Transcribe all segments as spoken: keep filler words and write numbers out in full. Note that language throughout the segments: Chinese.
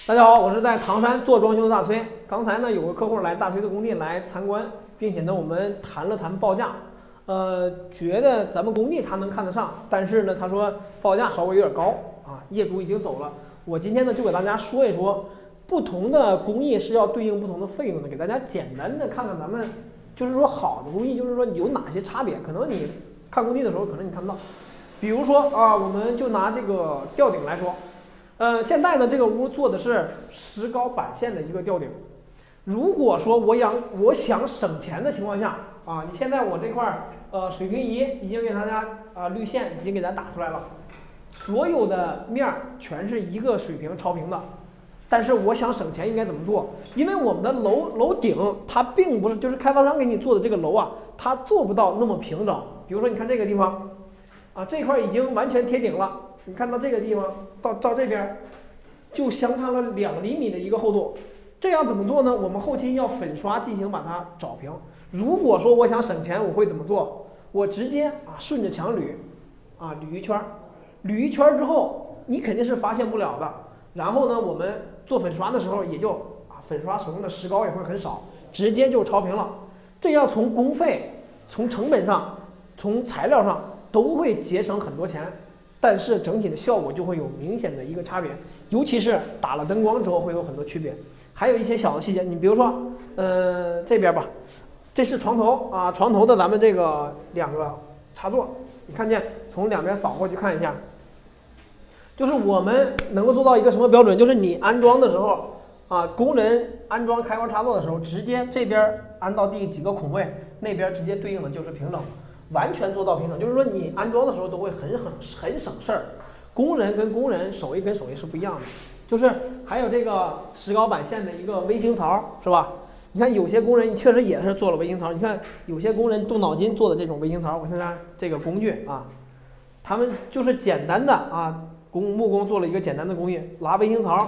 大家好，我是在唐山做装修的大崔。刚才呢，有个客户来大崔的工地来参观，并且呢，我们谈了谈报价。呃，觉得咱们工地他能看得上，但是呢，他说报价稍微有点高啊。业主已经走了，我今天呢就给大家说一说，不同的工艺是要对应不同的费用的，给大家简单的看看咱们就是说好的工艺，就是说有哪些差别。可能你看工地的时候，可能你看不到。比如说啊，我们就拿这个吊顶来说。呃，现在呢，这个屋做的是石膏板线的一个吊顶。如果说我想我想省钱的情况下啊，你现在我这块呃水平仪已经给大家啊、呃、滤线已经给咱打出来了，所有的面儿全是一个水平超平的。但是我想省钱应该怎么做？因为我们的楼楼顶它并不是就是开发商给你做的这个楼啊，它做不到那么平整。比如说你看这个地方啊，这块已经完全贴顶了。你看到这个地方到到这边，就相差了两厘米的一个厚度。这样怎么做呢？我们后期要粉刷进行把它找平。如果说我想省钱，我会怎么做？我直接啊顺着墙捋，啊捋一圈，捋一圈之后，你肯定是发现不了的。然后呢，我们做粉刷的时候也就啊粉刷所用的石膏也会很少，直接就超平了。这样从工费、从成本上、从材料上都会节省很多钱。但是整体的效果就会有明显的一个差别，尤其是打了灯光之后会有很多区别。还有一些小的细节，你比如说，呃，这边吧，这是床头啊，床头的咱们这个两个插座，你看见从两边扫过去看一下，就是我们能够做到一个什么标准？就是你安装的时候啊，工人安装开关插座的时候，直接这边安到第几个孔位，那边直接对应的就是平整。完全做到平整，就是说你安装的时候都会很很很省事儿。工人跟工人手艺跟手艺是不一样的，就是还有这个石膏板线的一个微型槽，是吧？你看有些工人确实也是做了微型槽，你看有些工人动脑筋做的这种微型槽，我看看这个工具啊，他们就是简单的啊，工木工做了一个简单的工艺，拿微型槽，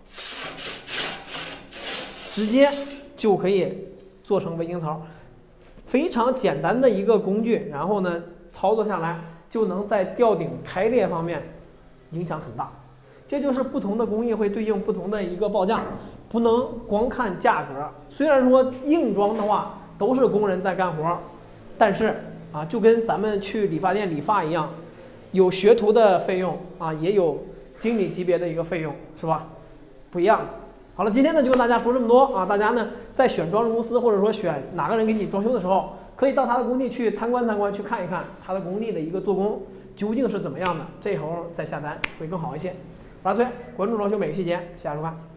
直接就可以做成微型槽。非常简单的一个工具，然后呢，操作下来就能在吊顶开裂方面影响很大。这就是不同的工艺会对应不同的一个报价，不能光看价格。虽然说硬装的话都是工人在干活，但是啊，就跟咱们去理发店理发一样，有学徒的费用啊，也有经理级别的一个费用，是吧？不一样的。好了，今天呢就跟大家说这么多啊！大家呢在选装饰公司或者说选哪个人给你装修的时候，可以到他的工地去参观参观，去看一看他的工地的一个做工究竟是怎么样的，这时候再下单会更好一些。八岁关注装修每个细节，下周看。